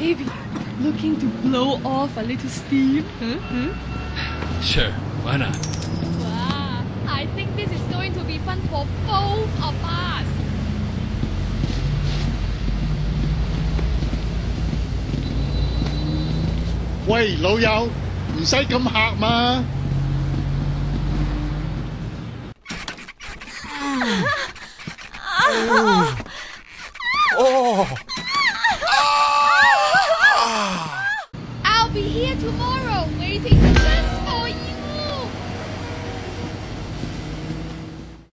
Maybe looking to blow off a little steam? Sure, why not? Wow, I think this is going to be fun for both of us. 喂，老友，唔使咁嚇嘛。 哦。